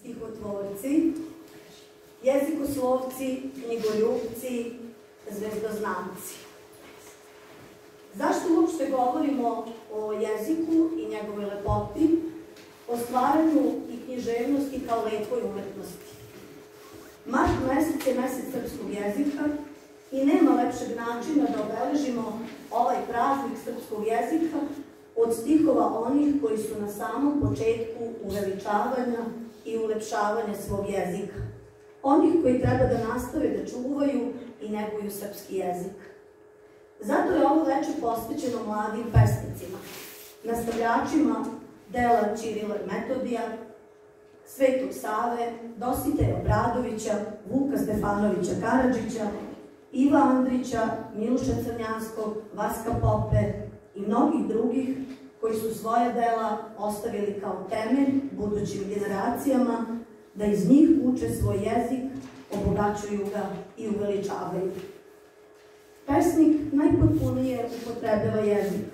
stihotvorci, jezikoslovci, knjigoljupci, zvezdoznamci. Zašto uopšte govorimo o jeziku i njegovoj lepoti, o stvaranju i književnosti kao lepoj umetnosti? Mart mesec je mesec srpskog jezika i nema lepšeg načina da obeležimo ovaj praznik srpskog jezika od stihova onih koji su na samom početku uveličavanja i ulepšavanja svog jezika. Onih koji treba da nastave da čuvaju i neguju srpski jezik. Zato je ovo veče posvećeno mladim pesnicima, nastavljačima dela Ćirila i Metodija, Svetog Save, Dositeja Obradovića, Vuka Stefanovića Karadžića, Iva Andrića, Miloša Crnjanskog, Vaska Pope i mnogih drugih koji su svoja dela ostavili kao temelj budućim generacijama da iz njih uče svoj jezik, obogaćuju ga i uveličavaju. Pesnik najpotpunije upotrebljava jezik,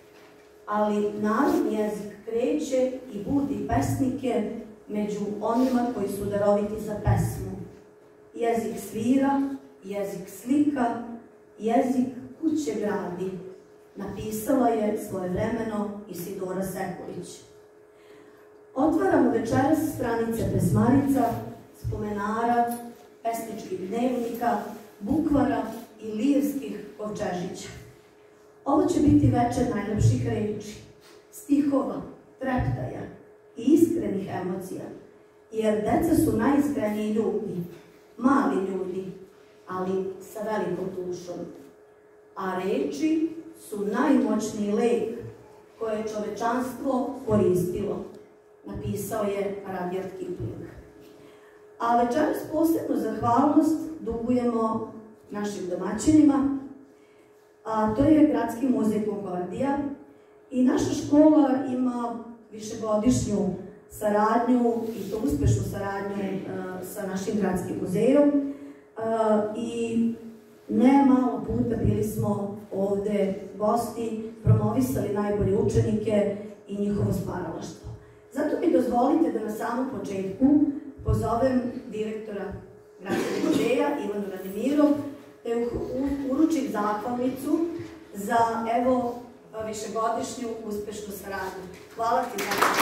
ali narodni jezik kreće i budi pesnike među onima koji su daroviti za pesmu. Jezik svira, jezik slika, jezik kuće gradi. Napisala je svojevremeno Isidora Sekulić. Otvaramo večeras stranice pesmarica, spomenara, pesničkih dnevnika, bukvara i lirskih kovčežića. Ovo će biti večer najlepših reči, stihova, treptaja i iskrenih emocija, jer deca su najiskreniji ljudi, mali ljudi, ali sa velikom dušom. A reči su najmoćniji lek koje je čovečanstvo koristilo, napisao je Rudyard Kipling. A večeras posebnu zahvalnost dugujemo našim domaćinima, a to je Gradski muzej Konkordija i naša škola ima višegodišnju saradnju i to uspešnu saradnju sa našim gradskim muzejom i ne malo puta bili smo ovde gosti, promovisali najbolje učenike i njihovo stvaralaštvo. Zato mi dozvolite da na samom početku pozovem direktora Gradskog muzeja Ivanu Radimirov da je uručim zahvalnicu za, evo, višegodišnju uspešnu saradnju. Hvala ti za to.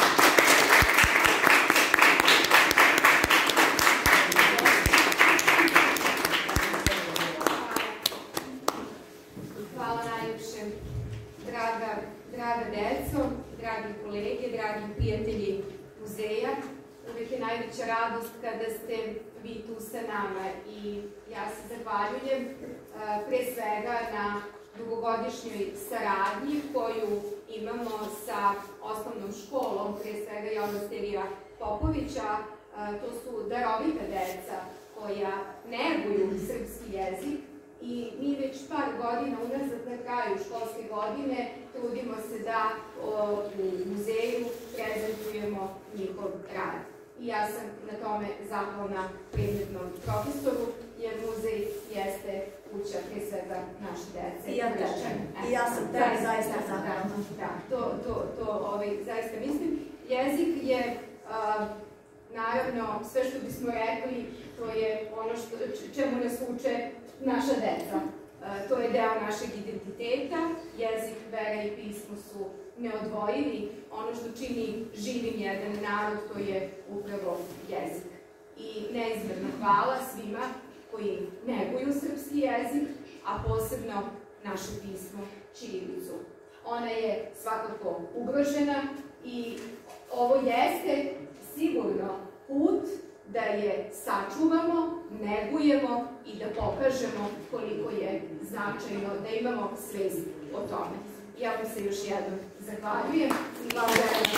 Hvala najljepše, draga deco, dragi kolege, dragi prijatelji muzeja. Uvijek je najveća radost kada ste vi tu sa nama i ja se zahvaljujem pre svega na dugogodišnjoj saradnji koju imamo sa osnovnom školom, pre svega Jovana Sterija Popovića. To su darovita deca koja neguju srpski jezik i mi već par godina unazad na kraju školske godine trudimo se da u muzeju prezentujemo njihov rad. I ja sam na tome zahvalna predmetnom profesoru, jer muzej jeste kuća pre svega naše dece. I ja sam tebi zaista zahvalna. Da, to zaista mislim. Jezik je, naravno, sve što bismo rekli, to je ono čemu nas uče naša deca. To je deo našeg identiteta, jezik, vera i pismo su neodvojivi. Ono što čini živim jedan narod, to je upravo jezik. I neizmerno hvala svima koji neguju srpski jezik, a posebno naše pismo, ćirilicu. Ona je svakako ugrožena i ovo jeste sigurno put da je sačuvamo, negujemo i da pokažemo koliko je značajno da imamo svest o tome. Ja vam se još jednom zahvaljujem i hvala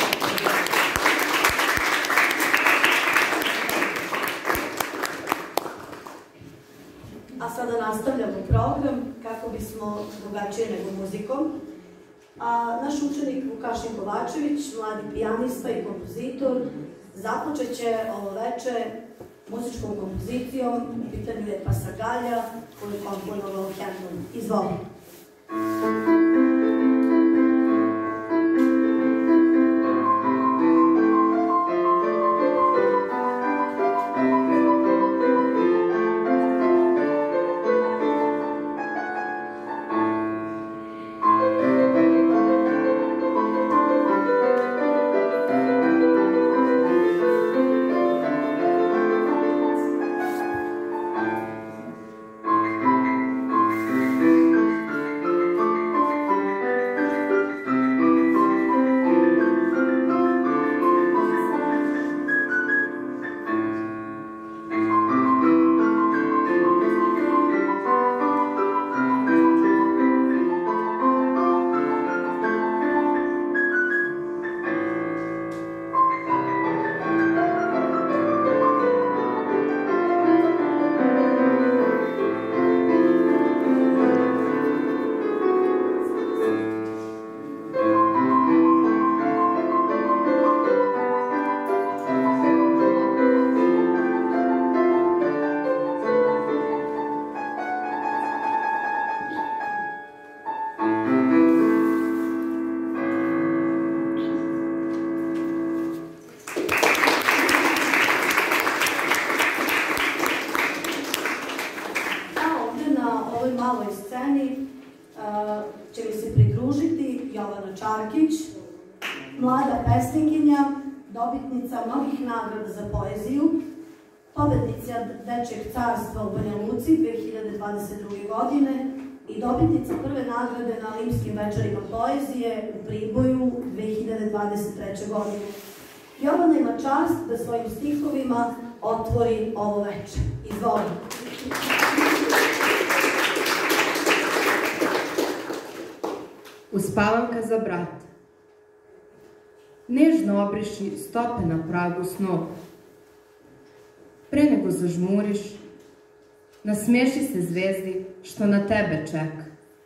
A sada nastavljamo program kako bismo drugačije nego muzikom. Naš učenik Vukašin Kovačević, mladi pijanista i kompozitor, započet će ovo veče muzičkom kompozicijom, u pitanju je Pasagalja, koju je komponovao Hendon. Izvolite. dobitnica mnogih nagrada za poeziju, pobednica Dečijeg carstva u Banja Luci 2022. godine i dobitnica prve nagrade na Limskim večerima poezije u Priboju 2023. godine. Jovana ima čast da svojim stihovima otvori ovo večer. Izvoli. Uspavanka za brata. Nežno obriši stope na pragu snova. Pre nego zažmuriš, nasmeši se zvezdi što na tebe čeka.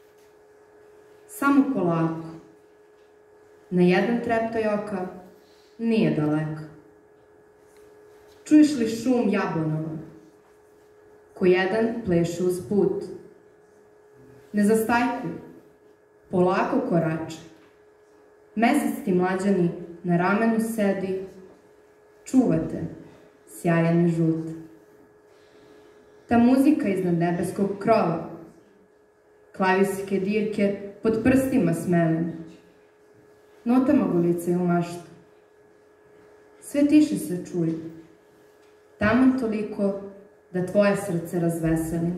Samo polako. Na jedan treptaj oka nije daleko. Čuješ li šum jablonova? Ko jedan pleše uz put. Ne zastajkuj, polako korače. Mesec ti mlađani na ramenu sedi, čuvate, sjajan i žut. Ta muzika iznad nebeskog krova, klaviske dirke pod prstima smelene, notama gulicaju maštu. Sve tiše se čuje, taman toliko da tvoje srce razveselim.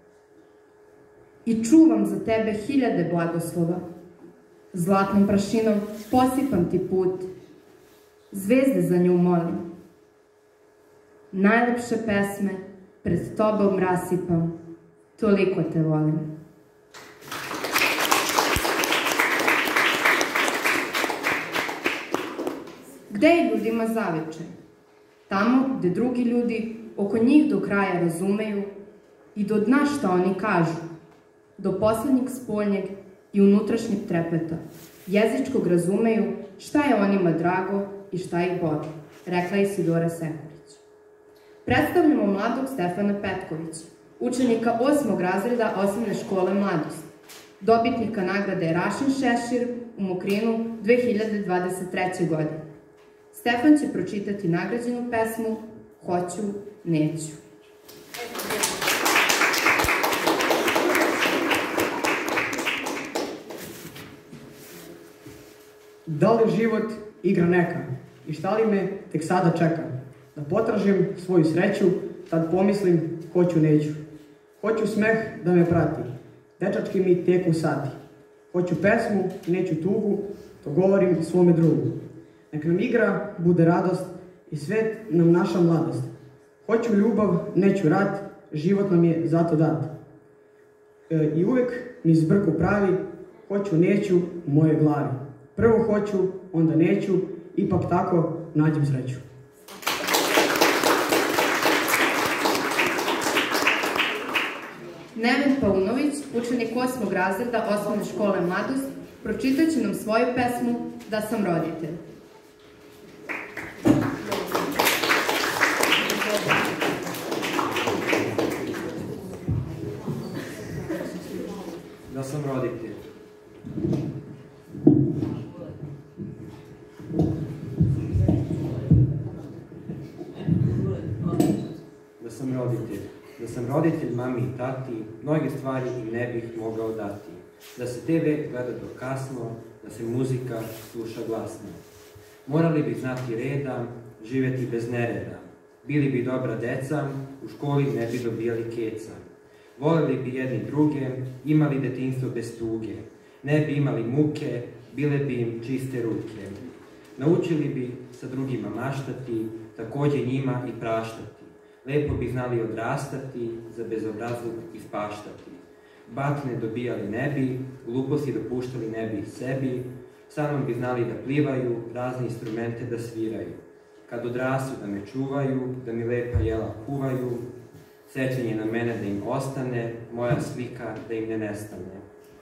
I čuvam za tebe hiljade blagoslova, zlatnom prašinom posipam ti put, zvezde za nju molim. Najlepše pesme pred tobom rasipam, toliko te volim. Gde je ljudima zavičaj? Tamo gde drugi ljudi oko njih do kraja razumeju i do dna šta oni kažu, do poslednjeg spoljnjeg i unutrašnjeg trepeta, jezičkog razumeju šta je onima drago i šta ih boli, rekla je Isidora Sekulić. Predstavljamo mladog Stefana Petkovića, učenika 8. razreda Osnovne škole Mladost, dobitnika nagrade Rašin Šešir u Mokrinu 2023. godine. Stefan će pročitati nagrađenu pesmu Hoću, neću. Da li život igra neka i šta li me tek sada čeka? Da potražim svoju sreću, tad pomislim hoću, neću. Hoću smeh da me prati, dečački mi teku sati. Hoću pesmu, neću tugu, to govorim svome drugu. Nek nam igra bude radost i svet nam naša mladost. Hoću ljubav, neću rat, život nam je zato dat. I uvek mi zbrku pravi, hoću, neću u moje glavi. Prvo hoću, onda neću, ipak tako nađem sreću. Neven Paunović, učenik 8. razreda Osnovne škole Mladost, pročitat će nam svoju pesmu Da sam roditelj. Da sam roditelj. Da sam roditelj. Da sam roditelj mami i tati, mnoge stvari im ne bih mogao dati. Da se TV gleda do kasno, da se muzika sluša glasno. Morali bi znati reda, živjeti bez nereda. Bili bi dobra deca, u školi ne bi dobijali keca. Voleli bi jedni druge, imali detinjstvo bez tuge. Ne bi imali muke, bile bi im čiste ruke. Naučili bi sa drugima maštati, takođe njima i praštati. Lepo bi znali odrastati, za bezobrazluk ispaštati. Batine dobijali ne bi, gluposti dopuštali ne bi sebi, sa mnom bi znali da plivaju, razne instrumente da sviraju. Kad odrastu da me čuvaju, da mi lepa jela kuvaju, sećanje na mene da im ostane, moja slika da im ne nestane.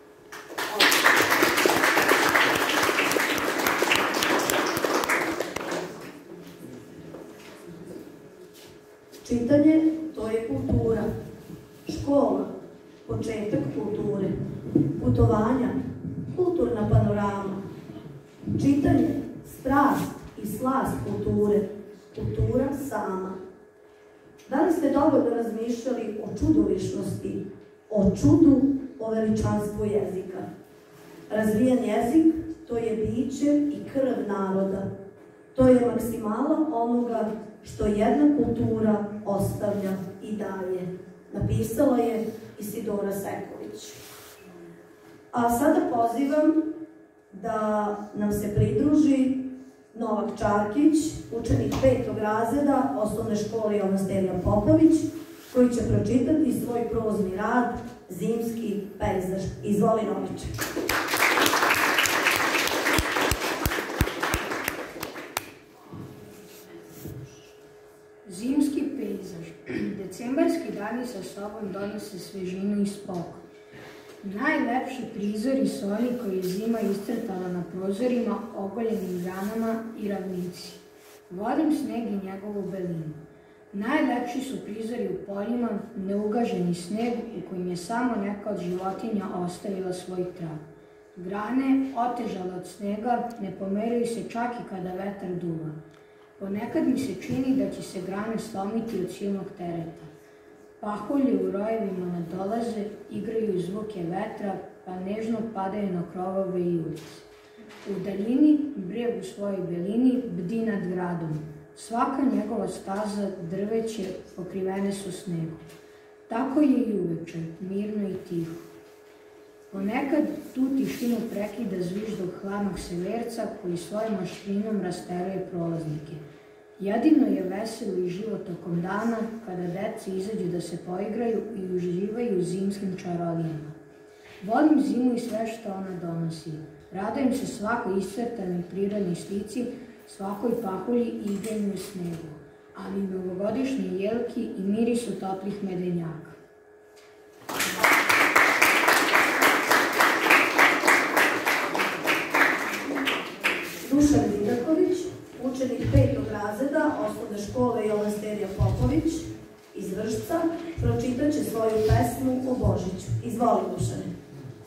Čitanje, to je kultura. Škola, početak kulture. Putovanja, kulturna panorama. Čitanje, strast i slast kulture. Kultura sama. Da li ste dovoljno razmišljali o čudovišnosti, o čudu, o veličanstvu jezika? Razvijen jezik, to je biće i krv naroda. To je maksimala onoga što jedna kultura ostavlja i daje. Napisala je Isidora Sekulić. A sada pozivam da nam se pridruži Novak Čarkić, učenik 5. razreda osnovne škole Jovan Sterija Popović, koji će pročitati svoj prozni rad Zimski pejzaž. Izvoli, Noviče. Zimski pejzaž. Decembarski dani sa sobom donose svežinu i spokoj. Najlepši prizori su oni koji je zima iscrtala na prozorima, ogoljenim granama i ravnici. Vodim sneg i njegovu belinu. Najlepši su prizori u poljima, neugaženi sneg u kojim je samo neka od životinja ostavila svoj trag. Grane, otežale od snega, ne pomeraju se čak i kada vetar duva. Ponekad mi se čini da će se grane slomiti od silnog tereta. Pahulje u rojevima nadolaze, igraju zvuke vetra, pa nežno padaju na krovove i ulice. U daljini, breg u svojoj belini bdi nad gradom. Svaka njegova staza, drveće, pokrivene su snegom. Tako je i uveče, mirno i tiho. Ponekad tu tišinu prekida zviždog hladnog severca koji svojom maštrinom rasteruje prolaznike. Jedino je veselo i život tokom dana kada deca izađu da se poigraju i uživaju u zimskim čarodijama. Volim zimu i sve što ona donosi. Radujem se svakoj iscrtanoj prirodnoj slici, svakoj pahulji i igranju u snegu, ali i novogodišnje jelki i mirisu toplih medenjaka. Dušan Vidaković, učenik 5. razreda osnovne škole Jovan Sterija Popović iz Vršca, pročitat će svoju pesmu o Božiću. Izvoli, Dušane.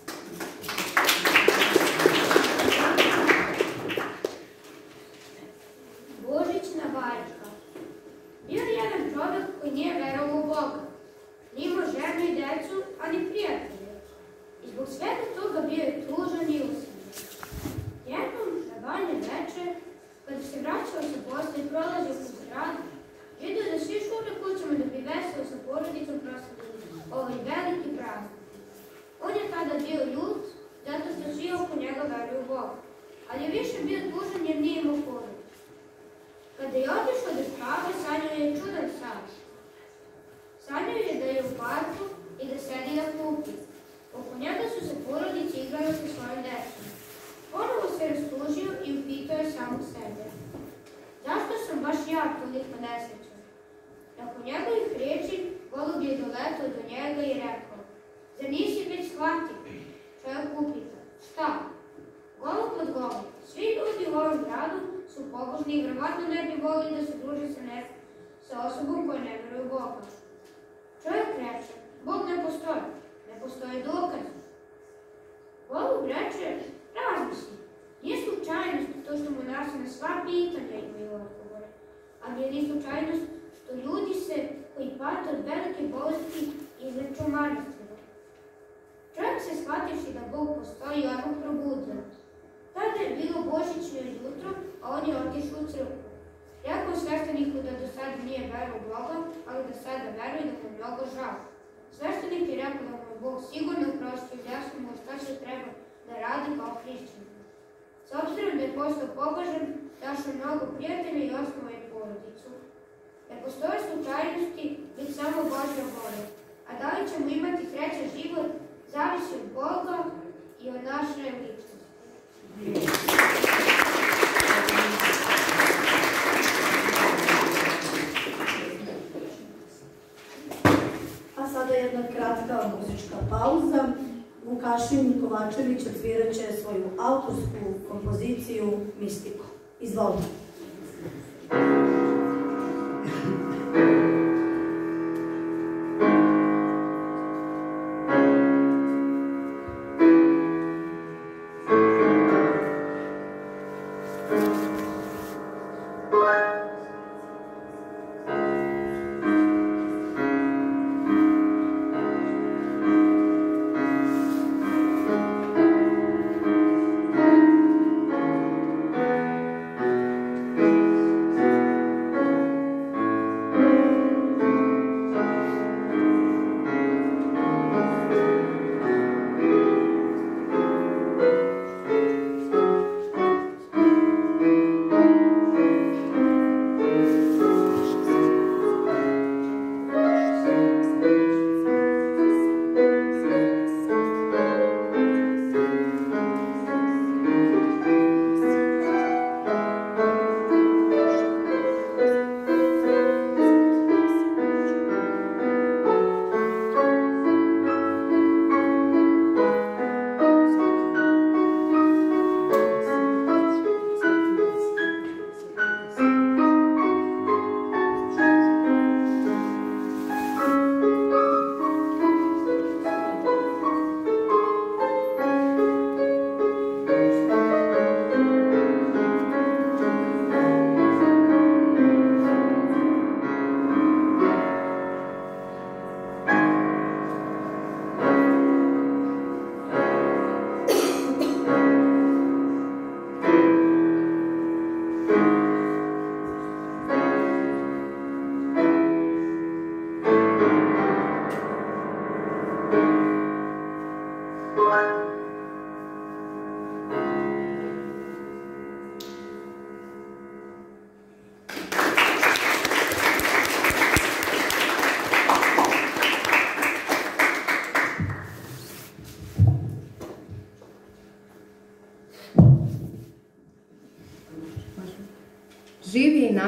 Božićna bajka. Bio je jedan čovjek koji nije verovao u Boga. Nije imao ženu i decu, ali prijatelje. I zbog svega toga bio je tužan i usamljen. Jednom na banje večer, kada se vraćao sa posla i prolazio kroz grad, vidio da svi šure kućama da bi veselo sa porodicom proslavili ovaj veliki praznik. On je tada bio ljut, zato što svi oko njega veruju u Boga, ali je više bio tužan jer nije imao porodicu. Kada je otišao do spava, sanjao je čudan san. Sanjao je da je u parku i da sedi na klupi. Oko njega su se porodice igrali sa svojim decom. Ponovo se rastužio i upitao je samog sebe. Zašto sam baš ja toliko nesrećan? Nakon njegovih riječi, golub je doletao do njega i rekao: zar nisi već shvatio? Čovjek upita: šta? Golub odgovori: svi ljudi u ovom gradu su pobožni i vjerovatno ne bi volili da se druži sa osobom koja ne veruje u Boga. Čovjek reče: Bog ne postoji, ne postoje dokazi. Golub reče: razmisli, nije slučajnost to što monasi na sva pitanja imaju odgovore, ali je ni slučajnost što ljudi koji pate od velike bolesti izleču manastima. Čovjek se shvativši da Bog postoji i odmah probudio. Tada je bilo božićno jutro, a on je otišao u crkvu. Rekao svešteniku da do sada nije verovao u Boga, ali da sada veruje da mu je mnogo žao. Sveštenik je rekao da mu je Bog sigurno oprostio i jasno mu šta će treba da radi kao hrišćanin. S obzirom da je postao pobožan, našao mnogo prijatelja i osnovao je porodicu. Ne postoje slučajnosti, već samo Božja volja. A da li ćemo imati srećan život, zavisi od Boga i od naše ličnosti. A sada jedna kratka muzička pauza. Vukašin Kovačević odsvirat će svoju autorsku kompoziciju Mistiku. Izvolite.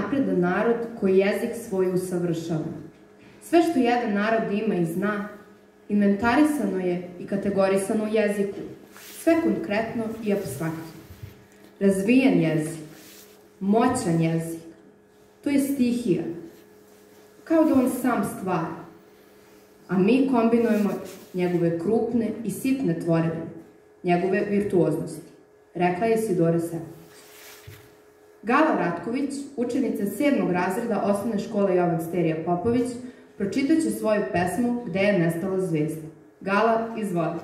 napredan narod koji jezik svoj usavršava. Sve što jedan narod ima i zna, inventarisano je i kategorisano u jeziku, sve konkretno i apstraktno. Razvijen jezik, moćan jezik, to je stihija, kao da on sam stvara, a mi kombinujemo njegove krupne i sitne tvorevine, njegove virtuoznosti, rekla je Isidora Sekulić. Gala Ratković, učenica 7. razreda osnovne škole Jovan Sterija Popović, pročitaće svoju pesmu Gde je nestala zvezda. Gala, izvoli.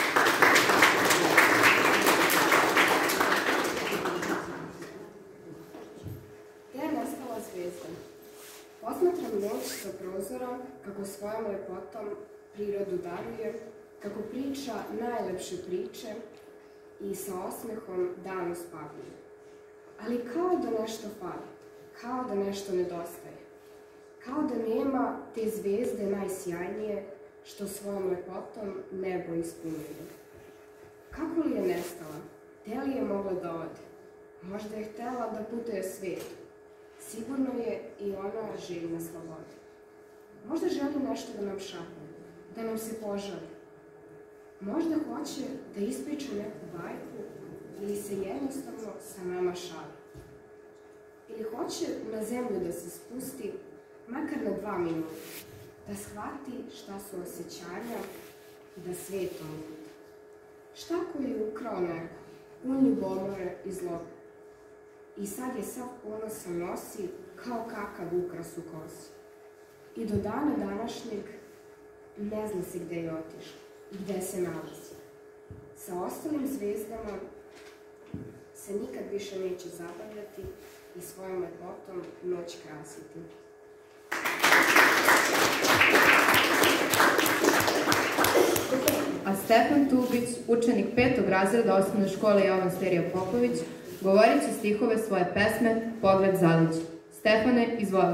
Gde je nestala zvezda? Posmatram noć sa prozora, kako svojom lepotom prirodu daruje, kako priča najlepše priče i sa osmehom danu spavljuje. Ali kao da nešto fali, kao da nešto nedostaje, kao da nema te zvezde najsjajnije što svojom lepotom nebo ispunjuje. Kako li je nestala? Gde li je mogla da ode? Možda je htela da putuje svijetu. Sigurno je i ona željna slobode. Možda želi nešto da nam šapne, da nam se požali. Možda hoće da ispriča neku bajku ili se jednostavno sa nama šali. Ili hoće na zemlju da se spusti, makar na 2 minuta, da shvati šta su osjećanja i da svijetom luta. Šta ko je ukrao neko, pun ljubomore i zlobe. I sad je sav ponosan nosi kao kakav ukras u kosi. I do dana današnjeg ne zna se gde je otišla i gde se nalazi. Sa ostalim zvezdama se nikad više neće zabavljati i svojom lepotom noć krasiti. A Stefan Tubić, učenik 5. razreda osnovne škole Jovan Sterija Popović, govorit će stihove svoje pesme Pogled zaleđa. Stefane, izvoli.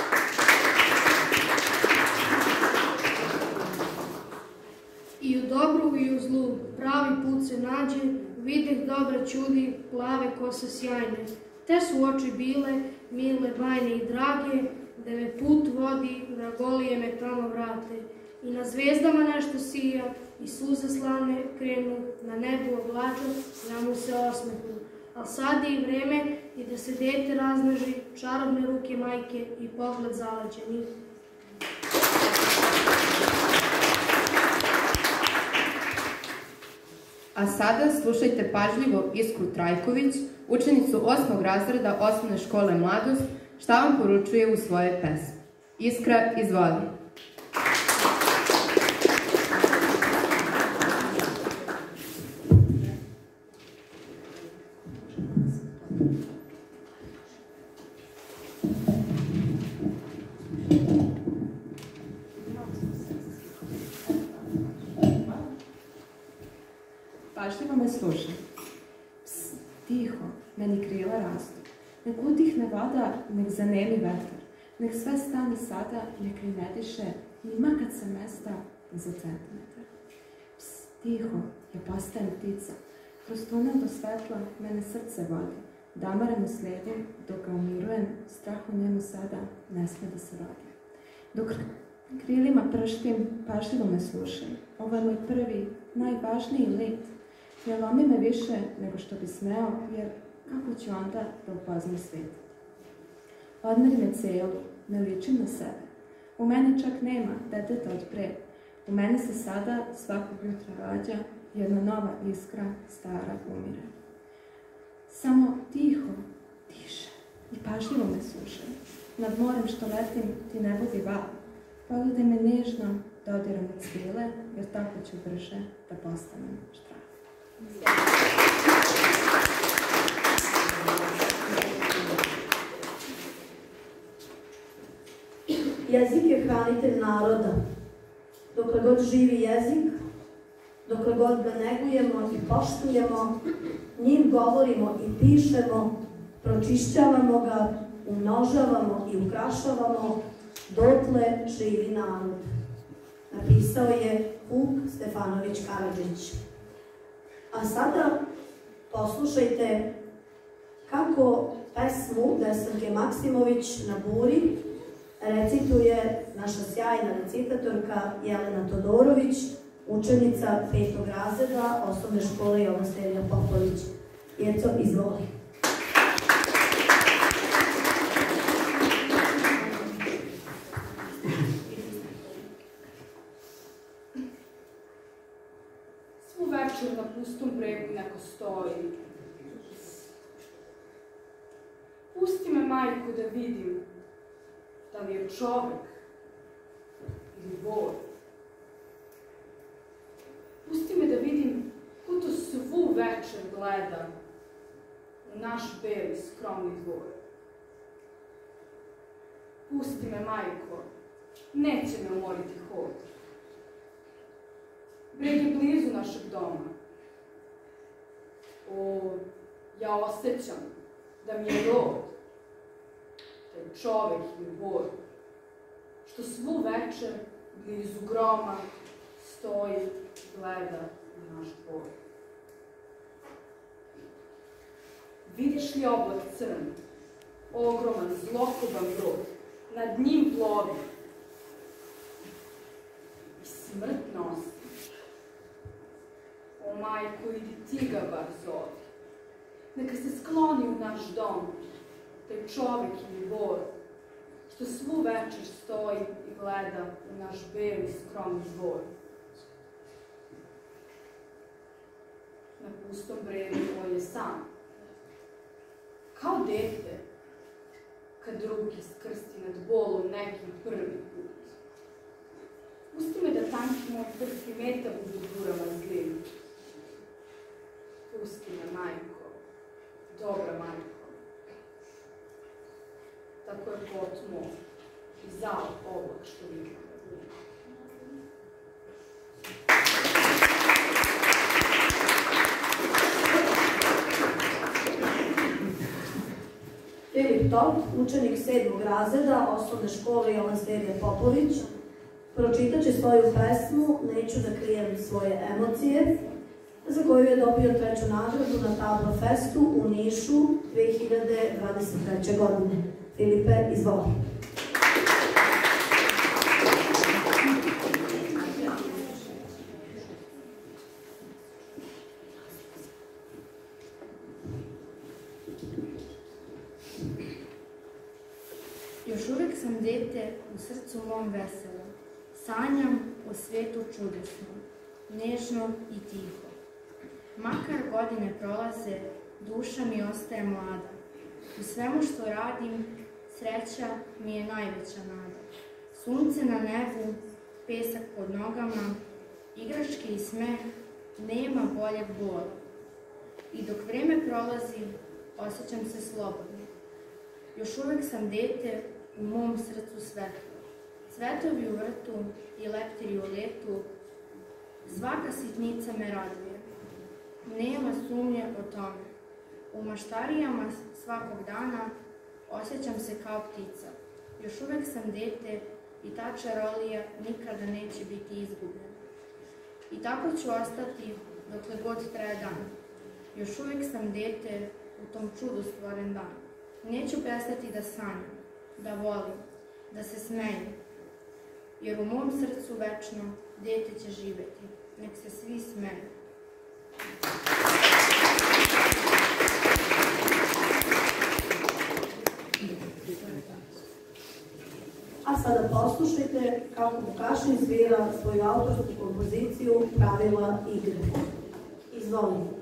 I u dobru i u zlu, pravi put se nađe, videh dobra čudi, plave kose sjajne. Te su oči bile, mile, bajne i drage, da me put vodi, dragolije me tamo vrate. I na zvezdama nešto sija, i suze slane krenu, na nebu oblača, ja mu se osmehnu. Al sad je i vreme i da se dete razmnoži, čarobne ruke majke i pogled zaleđeni. A sada slušajte pažljivo Iskru Trajković, učenicu 8. razreda osnovne škole Mladost, šta vam poručuje u svojoj pesmi. Iskra, izvoli. Pažljivo me slušaj. Psst, tiho, meni krila rastu. Nek utihne voda, nek zanemi vetar. Nek sve stane sada, nek li ne diše, ni makad se mesta za centimetar. Psst, tiho, ja postajem ptica. Kroz tunel do svetla mene srce vodi. Damareno slijedim, dok ga umirujem, strah u njemu sada ne sme da se rodi. Dok krilima prštim, pažljivo me slušaj. Ovo je moj prvi, najvažniji lit. Ne lomi me više nego što bi smeo, jer kako ću onda da upoznam svijet? Odmeri me celu, ne ličim na sebe. U meni čak nema deteta od pre. U meni se sada svakog jutra rađa jedna nova iskra, stara umire. Samo tiho, tiše i pažljivo me slušaj. Nad morem što letim ti ne budi val. Pogledaj me nežno, dodiram od svile, jer tako ću brže da postanem štrah. Jezik je hranitelj naroda. Dokle god živi jezik, dokle god ga negujemo i poštujemo, njim govorimo i pišemo, pročišćavamo ga, umnožavamo i ukrašavamo, dotle živi narod. Napisao je Vuk Stefanović Karadžić. A sada poslušajte kako pesmu Desanke Maksimović na Buri recituje naša sjajna recitatorka Jelena Todorović, učenica 5. razreda osnovne škole Jovan Sterija Popović. Jeco, izvoli. Svu večer na pustom bregu neko stoji. Pusti me, majko, da vidim da li je čovek ili vor. Pusti me da vidim ko to svu večer gleda u naš beli skromni dvor. Pusti me, majko, neće me umoriti hod. Breg je blizu našeg doma. O, ja osjećam da mi je rod, taj čovek ili bor, što svu večer blizu groma stoji i gleda na naš dvor. Vidiš li oblak crn, ogroman, zlokoban brod, nad njim plovi i smrt nosi. O majko, idi ti ga bar zovi, neka se skloni u naš dom, taj čovek ili bor, što svu večer stoji i gleda u naš beli skromni dvor. Na pustom bregu moj je san, kao dete, kad ruke skrsti nad bolom nekim prvi put. Pusti me da tanki moj prsti meta budu durama zlim. Pusti me, majko, dobra majko. Tako je potmo i zal oblak što vidim da bude. Filip Top, učenik 7. razreda osnovne škole Jovan Sterija Popović, pročitat će svoju pesmu Neću da krijem svoje emocije, za koju je dobio 3. nagradu na Tablo Festu u Nišu 2023. godine. Filipe, izvoli. Još uvijek sam dete u srcu mom veselo, sanjam o svetu čudesnom, nežno i tiho. Makar godine prolaze, duša mi ostaje mlada. U svemu što radim, sreća mi je najveća nada. Sunce na nebu, pesak pod nogama, igračke i smeh, nema boljeg bola. I dok vreme prolazi, osjećam se slobodno. Još uvijek sam dete, u mom srcu svetlo. Cvetovi u vrtu i leptiri u letu, svaka sitnica me raduje. Nema sumnje o tome. U maštarijama svakog dana osjećam se kao ptica. Još uvijek sam dete i ta čarolija nikada neće biti izgubljena. I tako ću ostati dokle god traje dan. Još uvijek sam dete u tom čudu stvoren dan. Neću prestati da sanjam, da volim, da se smejem. Jer u mom srcu večno dete će živeti. Nek se svi smeju. A sada poslušajte kako Vukašin svira svoju autorsku kompoziciju Pravila igre. Izvolite.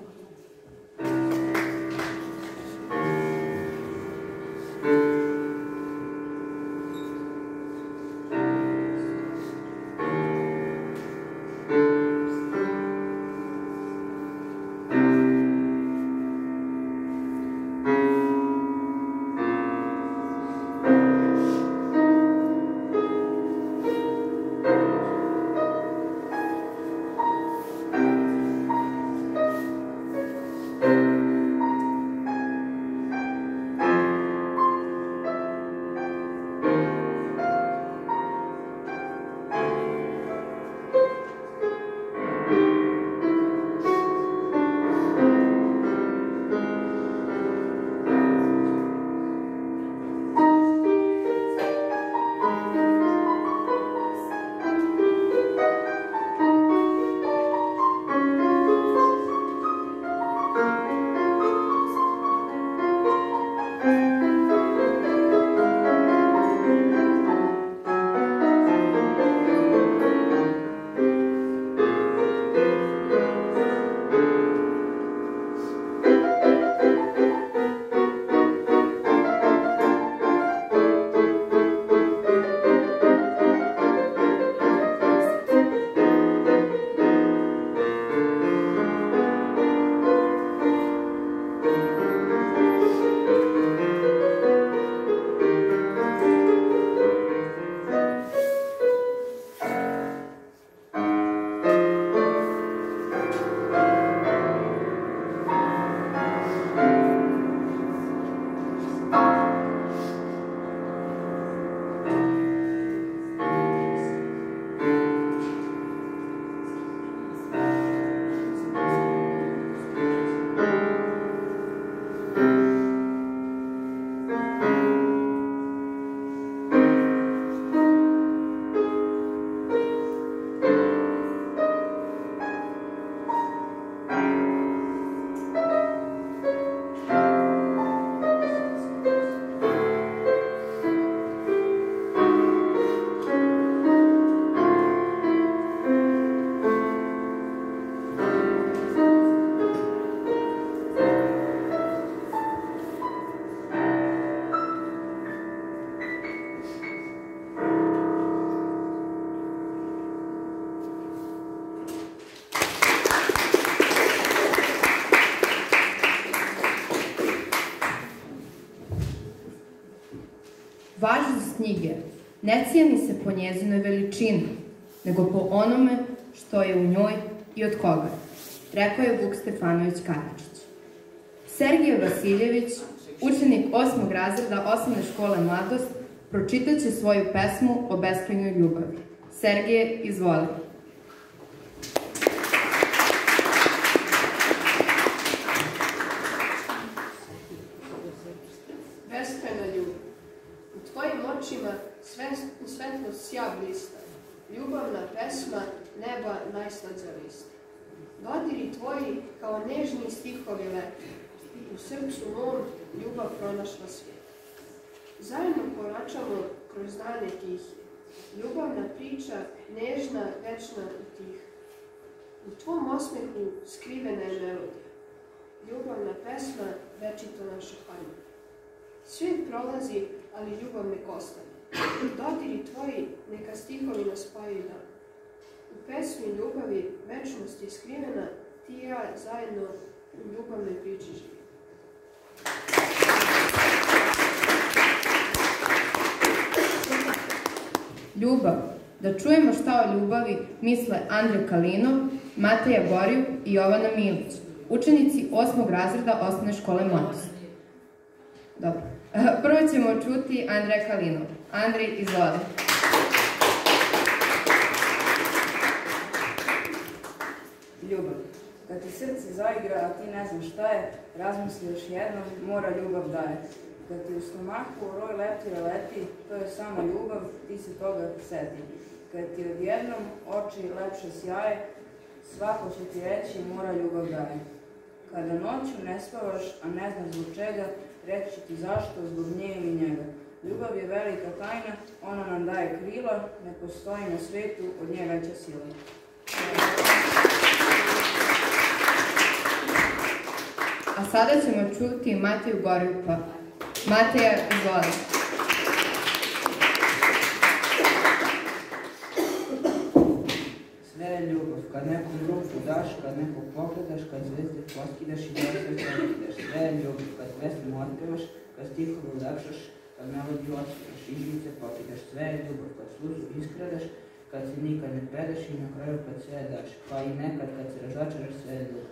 knjige ne cijeni se po njezinoj veličini, nego po onome što je u njoj i od koga, rekao je Vuk Stefanović Karadžić. Sergije Vasiljević, učenik 8. razreda osnovne škole Mladost, pročitaće svoju pesmu o beskrajnoj ljubavi. Sergije, izvoli. Beskrajna ljubav. U tvojim očima svetlo sja blista, ljubavna pesma neba najslađa lista. Dodiri tvoji kao nežni stihovi leti, u srcu mom ljubav pronašla svijet. Zajedno koračamo kroz dane tihe, ljubavna priča, nežna, večna i tiha. U tvom osmehu skrivena je melodija, ljubavna pesma, večito naša harmonija. Svijet prolazi, ali ljubav ne ostane. Dodiri tvoji, neka stihovi nas spajaju dan. U pesmi ljubavi, večnost je skrivena, ti i ja zajedno u ljubavnoj priči živimo. Ljubav. Da čujemo šta o ljubavi misle Andrej Kalinov, Mateja Goriju i Jovana Milić, učenici 8. razreda osnovne škole Mladost. Dobro. Prvo ćemo čuti Andreja Kalinov. Andrej, izvoli. Ljubav. Kad ti srce zaigra, a ti ne znaš šta je, razmisli još jednom, mora ljubav daje. Kad ti u stomaku roj leti, to je samo ljubav, ti se toga seti. Kad ti odjednom oči lepše sjaje, svako će ti reći, mora ljubav daje. Kada noću ne spavaš, a ne znaš zbog čega, reći ti zašto, zbog nje ili njega. Ljubav je velika tajna, ona nam daje krila, ne postoji na svetu od nje veća sila. A sada ćemo čuti Mateju Goriju. Mateja, izvoli. Sve je ljubav, kad nekom ruku daš, kad nekog pogledaš, kad zvezde poskidaš i da sve pokidaš. Sve je ljubav, kad pesmu otpevaš, kad stihove ulepšaš, kad melodiju odspevaš, igrice pokidaš. Sve je ljubav, kad suzu iskradaš, kad se nikad ne predaš i na kraju kad sve daš. Pa i nekad kad se razočaraš, sve je ljubav.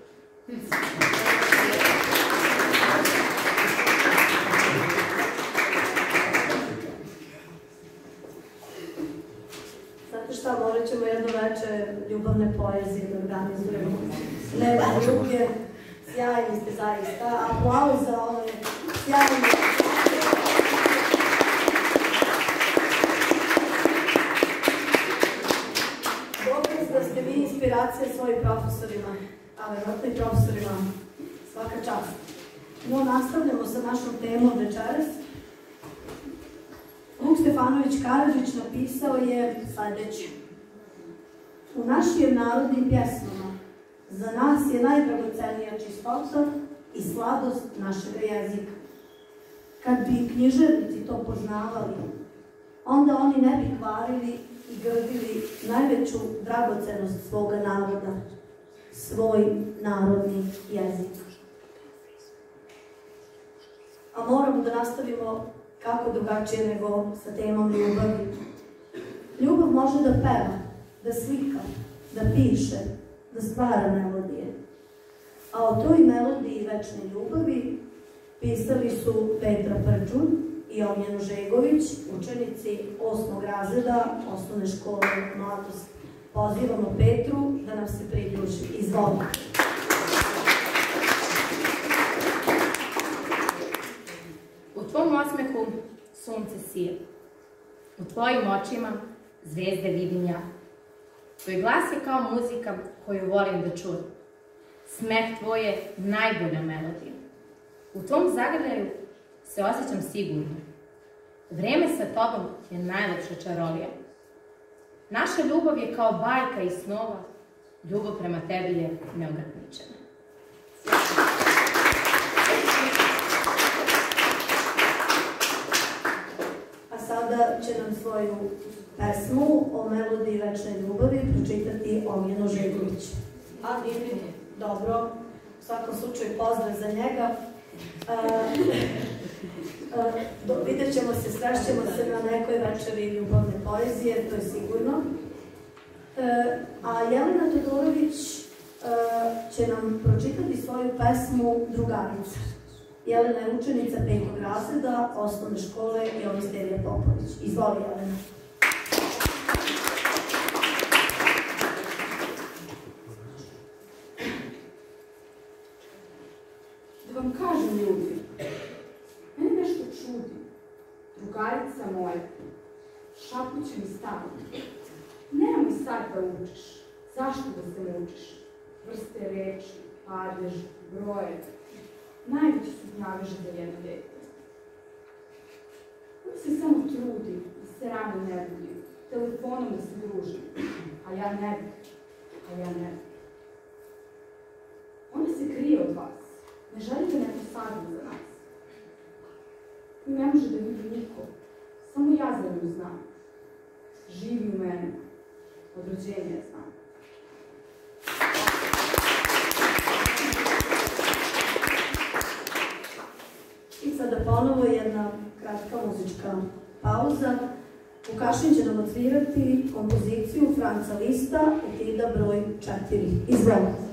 Znate šta, morat ćemo jedno veče ljubavne poezije da organizujemo. Lebe ruke, sjajni ste zaista. Aplauz za ove sjajne. Dokaz da ste vi inspiracija svojim profesorima, a verovatno i profesorima. Svaka čast. No, nastavljamo sa našom temom večeras. Vuk Stefanović Karadžić napisao je sledeće. U našim narodnim pjesmama za nas je najdragocenija čistota i sladost našeg jezika. Kad bi književnici to poznavali, onda oni ne bi kvarili i grdili najveću dragocenost svoga naroda, svoj narodni jezik. A moramo da nastavimo kako drugačije nego sa temom ljubavi. Ljubav može da peva, da slika, da piše, da stvara melodije. A o toj melodiji večne ljubavi pisali su Petra Prđun i Ognjen Žegović, učenici 8. razreda osnovne škole Mladost. Pozivamo Petru da nam se pridruži. Izvolite. U tvom osmehu sunce sije, u tvojim očima zvezde vidim ja. Tvoj glas je kao muzika koju volim da čujem. Smeh tvoj je najbolja melodija. U tvom zagrljaju se osjećam sigurno. Vreme sa tobom je najlepša čarolija. Naša ljubav je kao bajka iz snova, ljubav prema tebi je neograničena. Sada će nam svoju pesmu o melodiji večne ljubavi pročitati Ognjen Žegović. A divno, dobro, u svakom slučaju pozdrav za njega. Vidjet ćemo se, srešćemo se na nekoj večeri ljubavne poezije, to je sigurno. A Jelena Todorović će nam pročitati svoju pesmu Drugarica. Jelena je učenica 5. razreda osnovne škole Jovisterija Popović. Izvoli, Jelena. Da vam kažem, ljudi, mene nešto čudi. Drugarica moja, šapuće mi stalno. Nemoj sad da učiš. Zašto da se mučiš? Vrste reči, padež, broje. Najveći su gnjaveže za jedno dete. On se samo trudi i se rano ne budi. Telefonom da se druži. A ja ne bih. Ona se krije od vas. Ne želite neko saznam za nas. Ne može da vidi niko. Samo ja za nju znam. Živi u mene. Od rođenja znam. I sada ponovo jedna kratka muzička pauza. Vukašin će nam odsvirati kompoziciju Franca Lista, etida broj 4. Izvolite.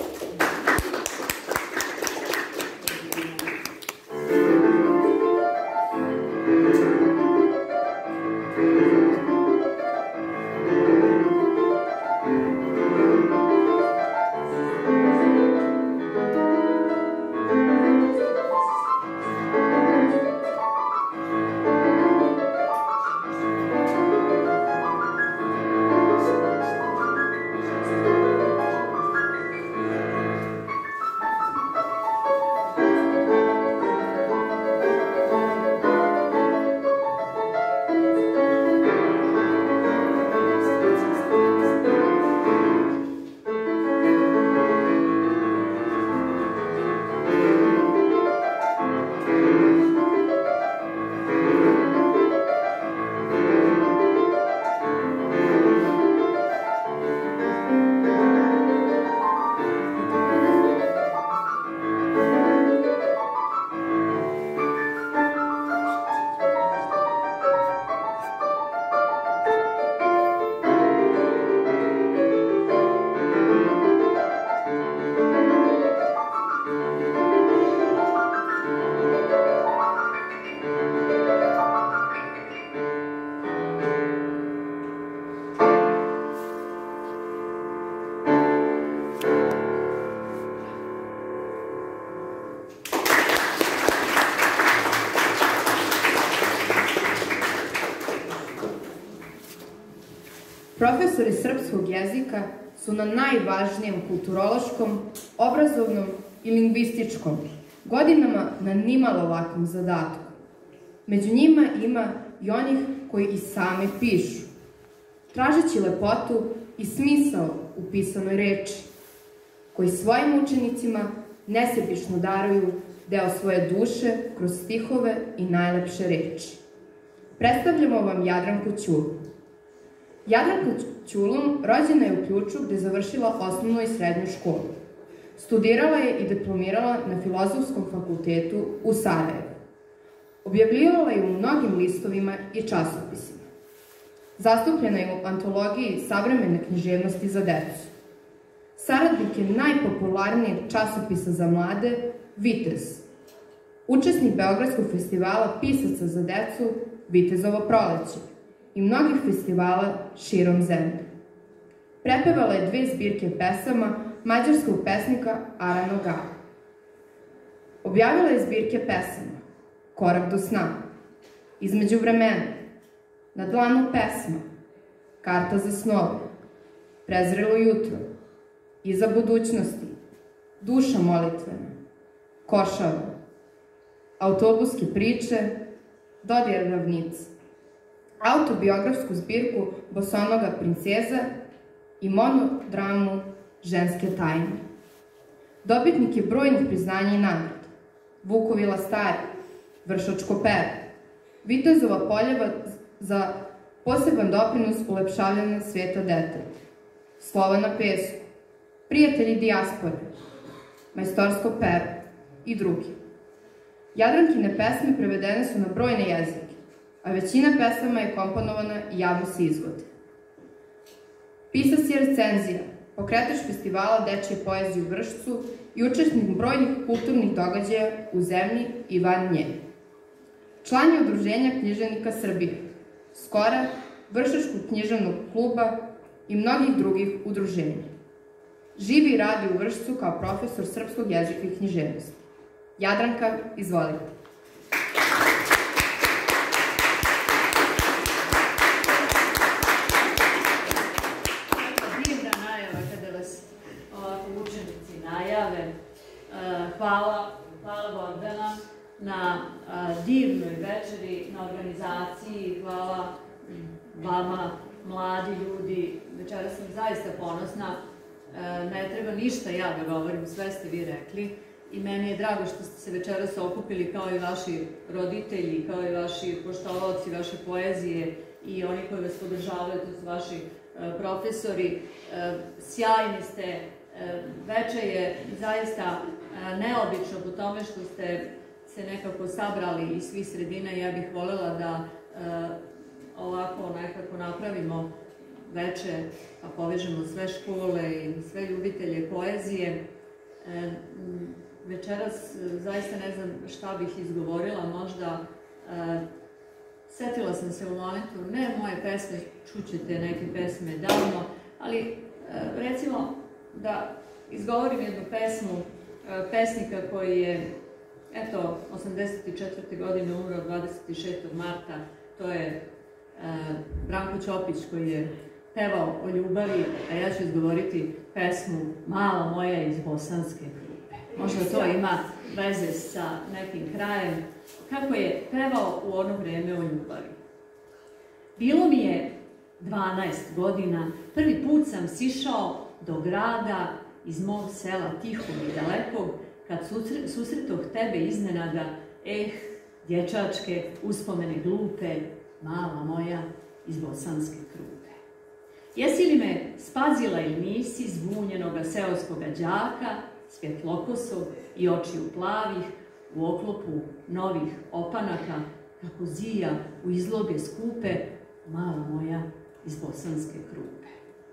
Profesori srpskog jezika su na najvažnijem kulturološkom, obrazovnom i lingvističkom godinama na nimalo lakom zadatku. Među njima ima i onih koji i sami pišu, tražeći lepotu i smisao u pisanoj reči, koji svojim učenicima nesebično daruju deo svoje duše kroz stihove i najlepše reči. Predstavljamo vam Jadranku Ćulu. Jadranka Ćulum rođena je u Ključu gde je završila osnovnu i srednju školu. Studirala je i diplomirala na Filozofskom fakultetu u Sarajevu. Objavljivala je u mnogim listovima i časopisima. Zastupljena je u antologiji savremene književnosti za decu. Saradnik je najpopularnijeg časopisa za mlade Vitez. Učesnik Beogradskog festivala pisaca za decu Vitezovo proleće i mnogih festivala širom zemlje. Prepevala je 2 zbirke pesama mađarskog pesnika Arana Gala. Objavila je zbirke pesama Korak do sna, Između vremena, Na dlanu pesma, Karta za snove, Prezrelo jutro, Iza budućnosti, Duša molitvena, Košava, Autobuske priče, Dodir ravnica, autobiografsku zbirku Bosonoga princeza i monodramu Ženske tajne. Dobitnik je brojnih priznanja i nagrada: Vukovila stari, Vršačko pero, Vitezova poljeva za poseban doprinos ulepšavljanja sveta deteta, Slova na pesku, Prijatelji dijaspore, Majstorsko pero i drugi. Jadrankine pesme prevedene su na brojne jezike, a većina pesama je komponovana i javno se izvode. Pisac je recenzija, pokretač festivala dečje poezije u Vršcu i učesnik brojnih kulturnih događaja u zemlji i van nje. Član je Udruženja književnika Srbije, Skora, Vršačkog književnog kluba i mnogih drugih udruženja. Živi i radi u Vršcu kao profesor srpskog jezika i književnosti. Jadranka, izvolite. Divna najava kada vas učenici najave. Hvala Gordana na divnoj večeri, na organizaciji. Hvala vama, mladi ljudi. Večera sam zaista ponosna. Ne treba ništa ja da govorim, sve ste vi rekli. I meni je drago što ste se večeras okupili kao i vaši roditelji, kao i vaši poštovaoci vaše poezije i oni koji vas podržavaju, to su vaši profesori. Sjajni ste. Večer je zaista neobično po tome što ste se nekako sabrali iz svih sredina. Ja bih voljela da ovako nekako napravimo večer, pa povežemo sve škole i sve ljubitelje poezije. Večeras zaista ne znam šta bih izgovorila, možda setila sam se u momentu, ne moje pesme, čućete neke pesme davno, ali recimo da izgovorim jednu pesmu pesnika koji je, eto, 84. godine umro 26. marta, to je Branko Ćopić koji je pevao o ljubavi, a ja ću izgovoriti pesmu Mala moja iz Bosanske grupe. Možda to ima veze sa nekim krajem. Kako je pevao u ono vreme o ljubavi. Bilo mi je 12 godina, prvi put sam sišao do grada iz mog sela tihog i dalekog, kad susretoh tebe iznenada, dječačke uspomene glupe, mala moja iz Bosanske grupe. Jesi li me spazila ili nisi zbunjenoga seoskoga đaka, svjetlokosog i očiju plavih, u oklopu novih opanaka, kako zija u izloge skupe, mala moja iz Bosanske grupe.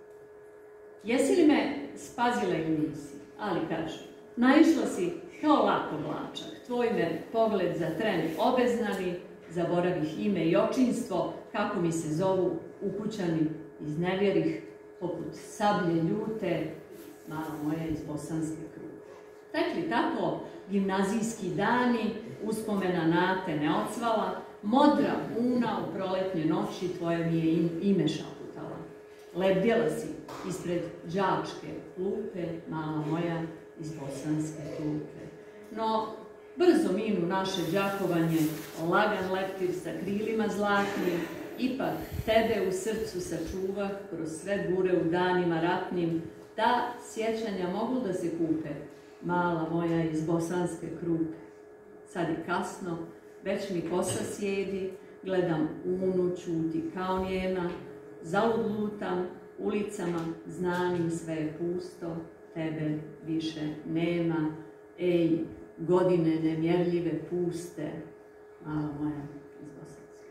Jesi li me spazila ili nisi, ali kaži, naišla si kao lako vlačak, tvoj me pogled za tren obeznani, zaboravih ime i očinstvo, kako mi se zovu ukućani, iznevjerih, poput sablje ljute, mala moja iz Bosanske grupe. Tekli tako gimnazijski dani, uspomena Nate ne odsvala, modra una u proletnje noći tvoje mi je ime šaputala. Lebdjela si ispred đačke klupe, mala moja iz Bosanske grupe. No, brzo minu naše đakovanje, lagan leptir sa krilima zlatnim, ipak tebe u srcu sačuvah kroz sve bure u danima ratnim, ta sjećanja mogu da se kupe, mala moja iz Bosanske grupe. Sad je kasno, već mi kosa sjedi, gledam unu, čuti kao njema, zalud lutam ulicama, znanim sve je pusto, tebe više nema, ej, godine nemjerljive puste, mala moja iz Bosanske.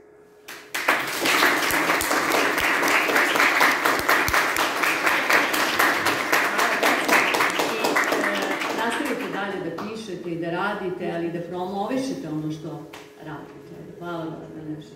Nastavite dalje da pišete i da radite, ali da promovišete ono što radite. Hvala vam da nešto.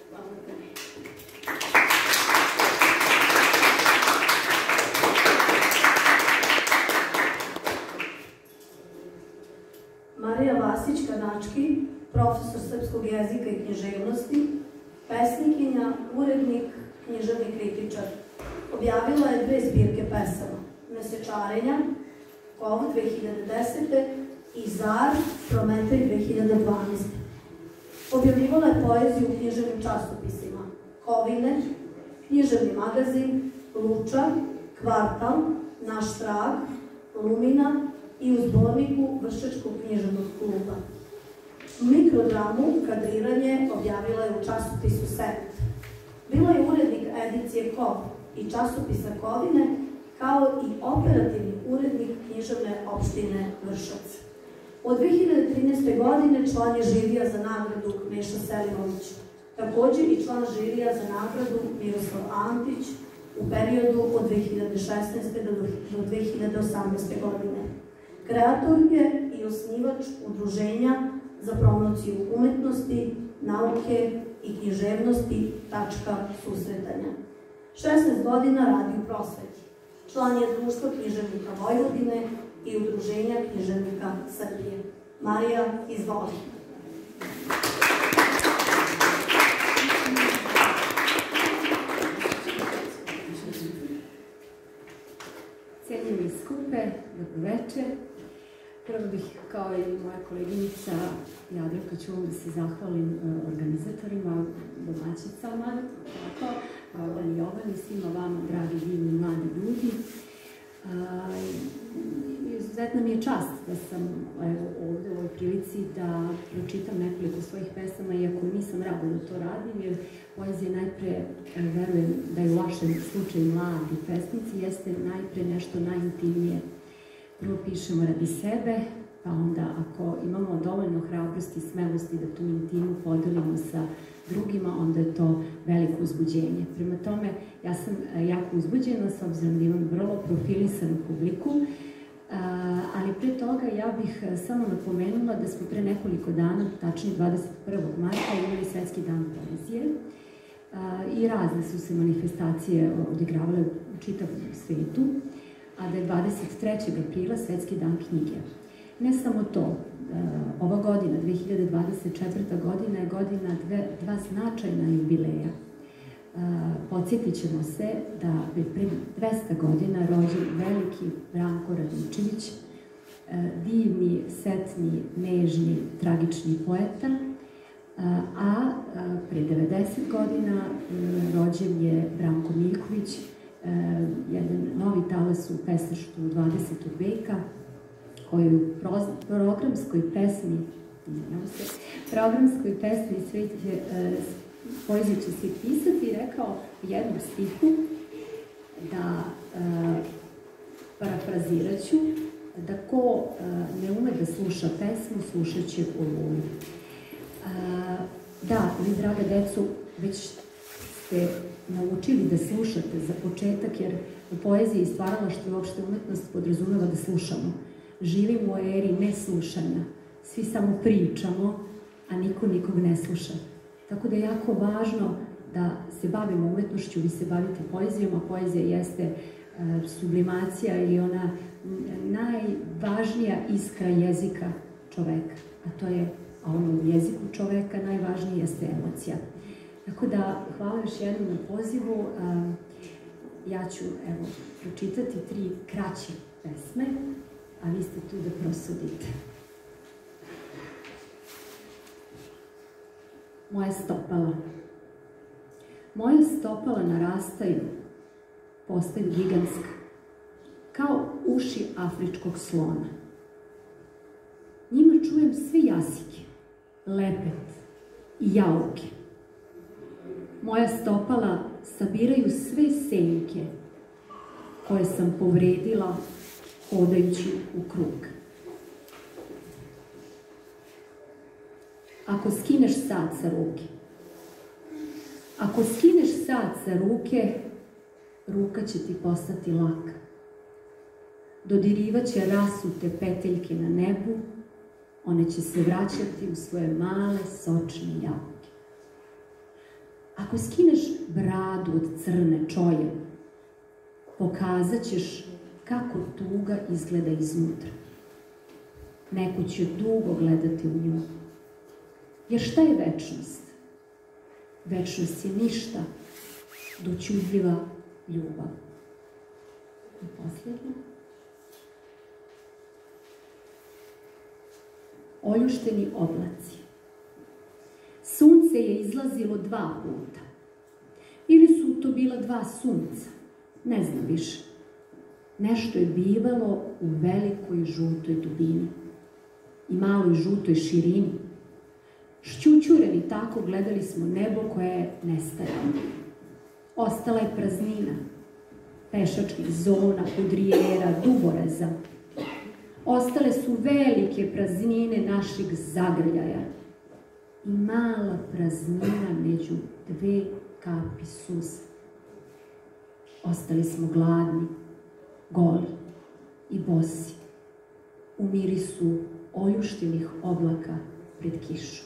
Marija Vasić-Kanački, profesor srpskog jezika i književnosti, pesnikinja, urednik, književni kritičar. Objavila je 2 zbirke pesama, Mesečarenja, Kov 2010. i Zar, Prometej 2012. Objavljivala je poeziju u književnim časopisima Kovine, Književni magazin, Luča, Kvartal, Naš trag, Lumina i u zborniku Vršačkog književnog kluba. Mikrodramu Kadriranje objavila je u časopisu Sent. Bila je urednik edicije Kov i časopisa Kovine, kao i operativni urednik književne opštine Vršac. Od 2013. godine član je žirija za nagradu Neša Selimović. Također i član žirija za nagradu Miroslav Antić u periodu od 2016. do 2018. godine. Kreator je i osnivač udruženja za promociju umetnosti, nauke i književnosti Tačka susretanja. 16 godina radi u prosveti. Član je Društva književnika Vojvodine i Udruženja književnika Srbije. Marija, izvoli. Cijenjeni skupe, dobro večer. Prvo bih, kao i moja koleginica Jadranka, ću da se zahvalim organizatorima, domaćicama, Jovan i svima vama, dragi, divni, mladi ljudi. Izuzetna mi je čast da sam ovdje u ovoj prilici da pročitam nekoliko svojih pesama, iako nisam rada da to radim, jer poezija najpre, verujem da je u vašem slučaju mladi pesnici, jeste najpre nešto najintimnije. Prvo pišemo radi sebe, pa onda ako imamo dovoljno hrabrosti i smelosti da tu intimu podelimo sa drugima, onda je to veliko uzbuđenje. Prema tome, ja sam jako uzbuđena s obzirom da imam vrlo profilisanu publiku, ali pre toga ja bih samo napomenula da smo pre nekoliko dana, tačnije 21. marta, imali Svetski dan poezije i razne su se manifestacije odigravale u čitavom svetu, a da je 23. aprila Svetski dan knjige. Ne samo to, ova godina, 2024. godina, je godina dva značajna jubileja. Podsjetit ćemo se da je pre 200 godina rođen veliki Branko Radničević, divni, setni, nežni, tragični poeta, a pre 90 godina rođen je Branko Miljković, jedan novi talas u pesništvu 20. veka, koji u programskoj pesmi poeziju će se pisati, rekao u jednom stihu da, parafrazirat ću, da ko ne ume da sluša pesmu, slušat će Oluju. Da, vi, draga deco, već ste naučili da slušate za početak, jer u poeziji i stvaralaštvu i uopšte umetnost podrazumeva da slušamo. Živimo u eri neslušanja. Svi samo pričamo, a niko nikog ne sluša. Tako da je jako važno da se bavimo umetnošću, vi se bavite poezijom, a poezija jeste sublimacija i ona najvažnija iskra jezika čoveka. A to je, a ono u jeziku čoveka najvažnije jeste emocija. Tako da, hvala još jednom na pozivu. Ja ću, evo, pročitati 3 kraće pesme, a vi ste tu da prosudite. Moja stopala. Moja stopala narastaju, postaju gigantska, kao uši afričkog slona. Njima čujem sve jasike, lepet i jauke. Moja stopala sabiraju sve senke koje sam povredila hodajući u krug. Ako skineš sat sa ruke, ako skineš sat sa ruke, ruka će ti postati laka. Dodirivaće rasute peteljke na nebu, one će se vraćati u svoje male, sočne jabuke. Ako skineš bradu od crne čoje, pokazat ćeš kako tuga izgleda iznutra. Neko će dugo gledati u nju. Jer šta je večnost? Večnost je ništa, doćudljiva ljubav. I posljedno. Oljušteni oblaci. Sunce je izlazilo 2 puta. Ili su to bila 2 sunca, ne znam više. Nešto je bivalo u velikoj žutoj dubini i maloj žutoj širini. Šćućureni tako gledali smo nebo koje je nestajalo. Ostala je praznina, pešačkih zona, kudrijera, duboreza. ostale su velike praznine našeg zagrljaja i mala praznina među dve kapi suza. Ostali smo gladni, goli i bosi, u mirisu oljuštenih oblaka pred kišom.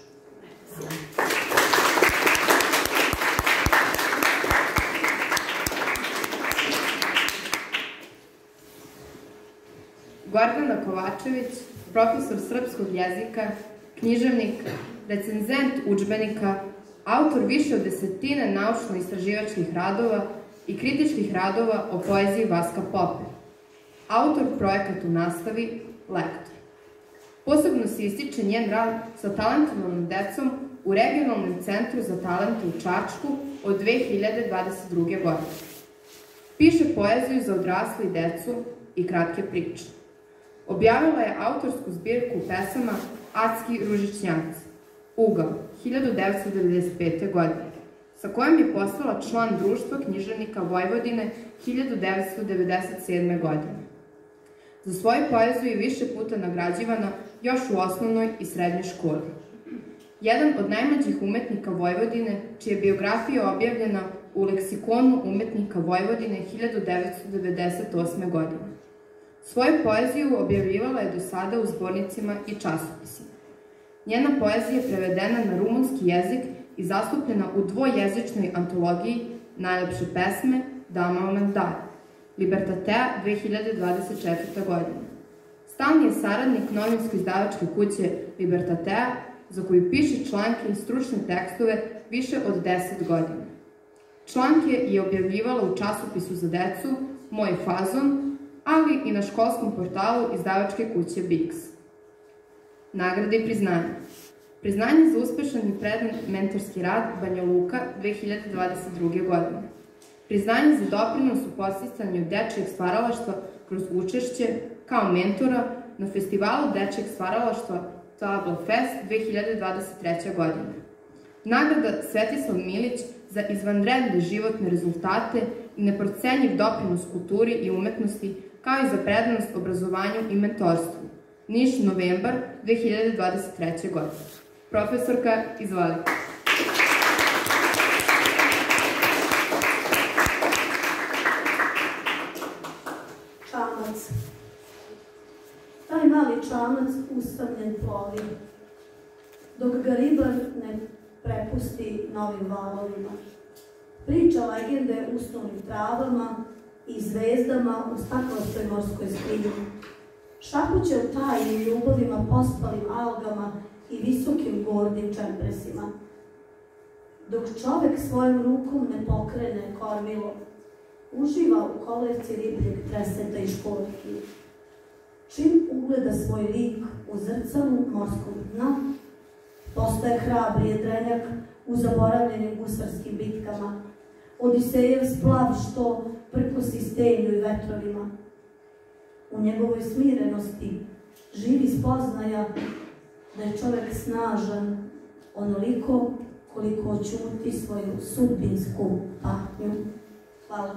Gordana Kovačević, profesor srpskog jezika, književnik, recenzent udžbenika, autor više od 10 naučno-istraživačkih radova i kritičkih radova o poeziji Vaska Pope, autor projekata u nastavi, lektor. Posebno se ističe njen rad sa talentovanom decom u Regionalnom centru za talente u Čačku od 2022. godine. Piše poeziju za odrasle i decu i kratke priče. Objavila je autorsku zbirku pesama Acki ružičnjaci, Ugao, 1995. godine, sa kojom je postala član Društva književnika Vojvodine 1997. godine. Za svoju poeziju je više puta nagrađivana još u osnovnoj i srednjoj školi. Jedan od najmlađih umetnika Vojvodine, čija je biografija objavljena u Leksikonu umetnika Vojvodine 1998. godine. Svoju poeziju objavljivala je do sada u zbornicima i časopisima. Njena poezija je prevedena na rumunski jezik i zastupljena u dvojezičnoj antologiji Najlepše pesme Dama Omendar, Libertatea 2024. godine. Stalni je saradnik novinsko-izdavačke kuće Libertatea, za koju piše članke i stručne tekstove više od 10 godina. Članke je objavljivala u časopisu za decu Moj fazon, ali i na školskom portalu izdavačke kuće Bix. Nagrade i priznanje. Priznanje za uspešan i predan mentorski rad Banja Luka 2022. godine. Priznanje za doprinos u podsticanju dečijeg stvaralaštva kroz učešće kao mentora na festivalu dečijeg stvaralaštva Tabla Fest 2023. godine. Nagrada Svetislav Milić za izvanredne životne rezultate i neprocenjiv doprinos kulturi i umetnosti, kao i za predanost obrazovanju i mentorstvu. Niš, novembar 2023. godine. Profesorka, izvolite. Čamac. Taj mali čamac usamljen plovi, dok ga ribar ne prepusti novim valovima. Priča legende usnovnim travama i zvezdama u staklastoj morskoj zbilji. Šapuće o tajnim ljubavima, pospalim algama i visokim gornjim čempresima. Dok čovek svojom rukom ne pokrene kormilo, uživa u kolevci ribljeg treseta i školjki. Čim ugleda svoj lik u zrcalu morskog dna, postaje hrabri jedrenjak u zaboravljenim gusarskim bitkama, Odisejev splav što prkosi stenju i vetrovima. U njegovoj smirenosti živi spoznaja da je čovek snažan onoliko koliko oćuti svoju sudbinsku patnju. Hvala.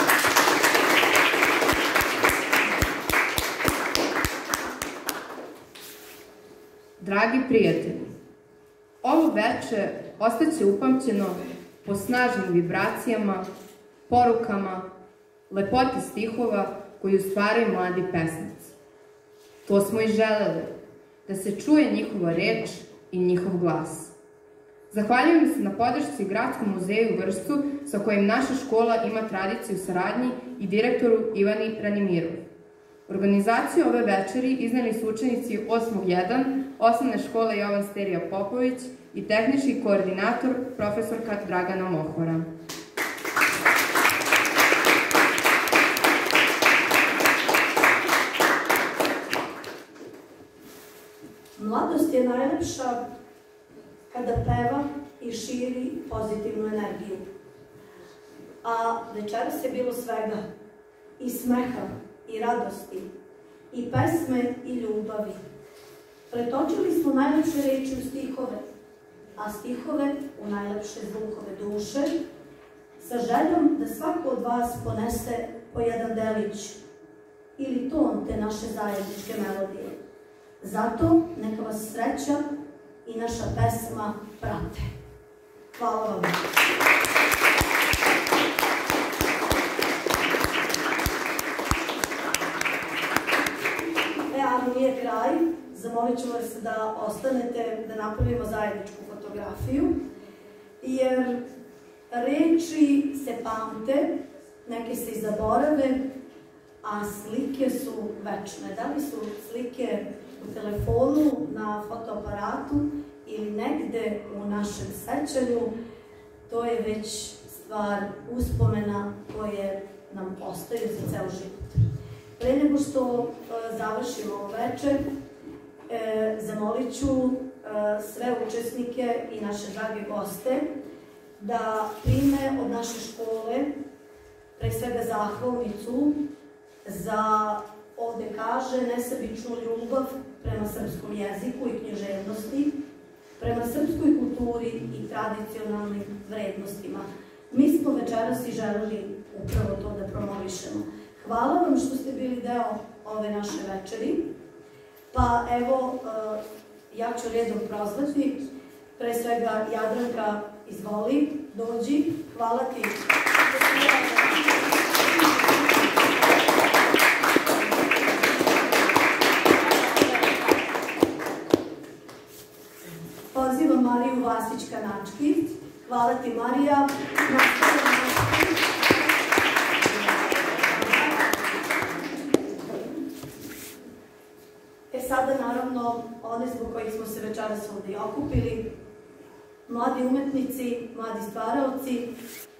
Dragi prijatelji, ovo veče ostaće upamćeno po snažnim vibracijama, porukama, lepoti stihova koju stvaraju mladi pesnici. To smo i želeli, da se čuje njihova reč i njihov glas. Zahvaljujem se na podršci Gradskom muzeju u Vršcu, sa kojim naša škola ima tradiciju saradnji, i direktoru Ivani Ranimirov. Organizaciju ove večeri izneli su učenici 8.1. Osnovne škole Jovan Sterija Popović i tehnički koordinator profesorka Dragana Mohora. Mladost je najlepša kada peva i širi pozitivnu energiju. A večeras je bilo svega, i smeha, i radosti, i pesme, i ljubavi. Pretočili smo najlepše reči u stihove, a stihove u najlepše zvukove duše, sa željom da svako od vas ponese po jedan delić ili ton te naše zajedničke melodije. Zato neka vas sreća i naša pesma prate. Hvala vam. Ali nije kraj. Zamolit ću vas da ostanete, da napravimo zajedničku fotografiju, jer reči se pamte, neke se i zaborave, a slike su večne. Da li su slike u telefonu, na fotoaparatu ili negde u našem sećanju, to je već stvar uspomena koje nam ostaju za ceo život. Pre nego što završimo ovo večer, zamolit ću sve učesnike i naše drage goste da prime od naše škole pre svega zahvalnicu za, ovde kaže, nesebičnu ljubav prema srpskom jeziku i književnosti, prema srpskoj kulturi i tradicionalnim vrednostima. Mi smo večeras i želeli upravo to da promovišemo. Hvala vam što ste bili deo ove naše večeri. Pa evo, ja ću redom prozvati. Pre svega, Jadranka, izvoli, dođi. Hvala ti. Pozivam Mariju Vasić-Kanački. Hvala ti, Marija. Sada, naravno, one zbog kojih smo se večeras ovde i okupili, mladi umetnici, mladi stvaraoci.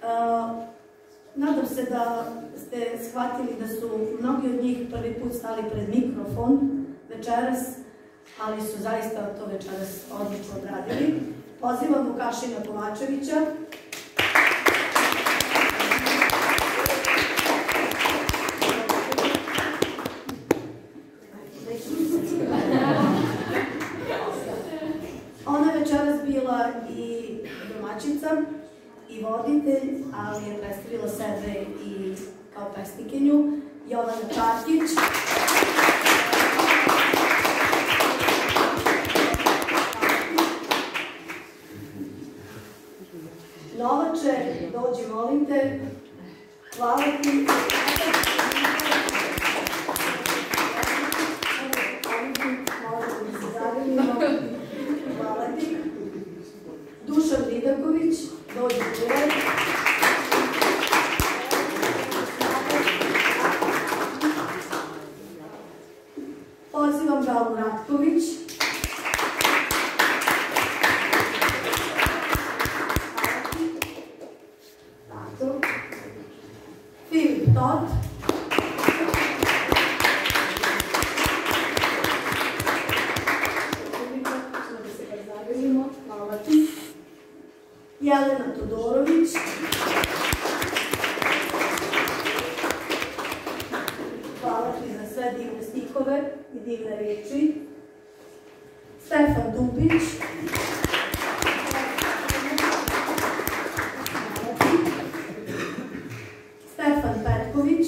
Nadam se da ste shvatili da su mnogi od njih prvi put stali pred mikrofon večeras, ali su zaista to večeras odlično odradili. Pozivam Vukašina Kovačevića. Ona je večeras bila i domaćica i voditelj, ali je predstavila sebe i kao pesnikinju, Jovana Čarkić. Novače, dođi, molim te. Hvala ti. Hvala ti. Dušan Vidaković, dođi tu. Pozivam Galu Ratković. Filip Tot. Hvala ti. Jelena Todorović. Hvala ti za sve divne stihove i divne reči. Stefan Dubić. Stefan Petković.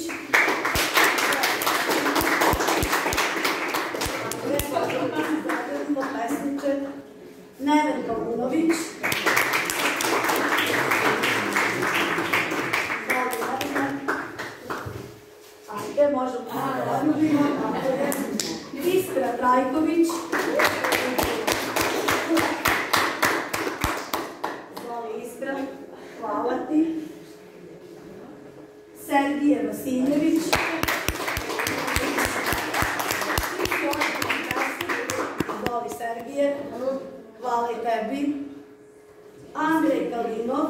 Neven Kalunović. Ajde, možemo da odmobimo. Iskra Trajković. Zvoli Iskra. Hvala ti. Sergije Vasiljević. Zvoli Sergije. Hvala i tebi. Andrej Kalinov.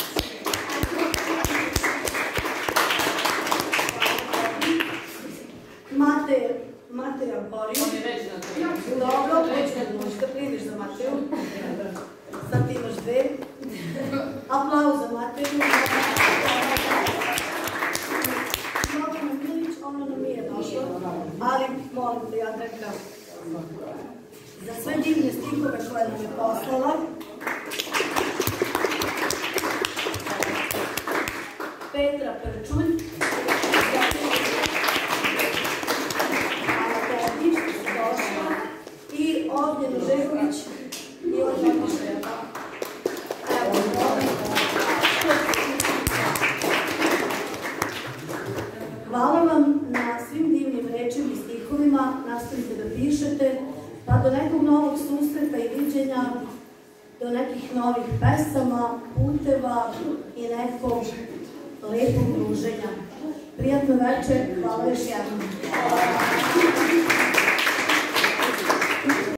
Matej Amporiju. Dobro, možda primiš za Mateju. Sad ti imaš dve. Aplauz za Mateju. Jovana Milić, ono nam nije došlo, ali molim te, Jadranka, za sve divne stihove koje nam je poslala. pišete, pa do nekog novog susreta i viđenja, do nekih novih pesama, puteva i nekog lepog druženja. Prijatno večer, hvala još jednom.